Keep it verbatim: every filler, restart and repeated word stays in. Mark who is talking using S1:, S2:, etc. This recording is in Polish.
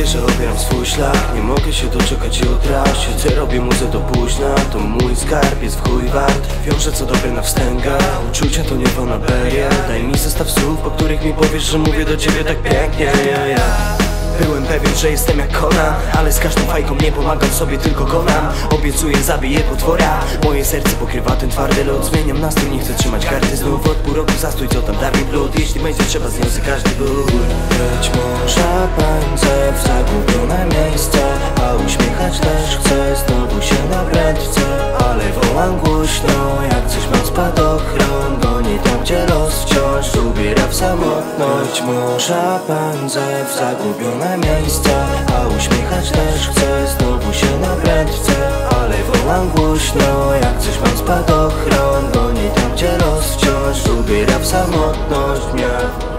S1: że obieram swój szlak. Nie mogę się doczekać jutra. Siedzę, robię muzę do późna. To mój skarb, jest w chuj wart. Wiążę co dobre na wstęgach. Uczucia to nie fanaberia. Daj mi zestaw słów, po których mi powiesz, że mówię do ciebie tak pięknie, ja, ja. Byłem pewien, że jestem jak Conan, ale z każdą fajką nie pomagam sobie, tylko konam. Obiecuję, zabiję potwora. Moje serce pokrywa ten twardy lód. Zmieniam nastrój, nie chcę trzymać karty znów. Od pół roku zastój, co tam da mi blut. Jeśli będzie trzeba, zniosę każdy ból. Być może pędzę w zagubione miejsce, a uśmiechać też chcę, znowu się nabrać chcę. Ale wołam głośno, jak coś mam spadochron. Goni tam, gdzie los wciąż ubiera w samotność. Może pędzę w zagubione miejsca, a uśmiechać też chcę, znowu się nabrać chcę. Ale wołam głośno, jak coś mam spadochron. Goni tam, gdzie los wciąż ubiera w samotność mnie.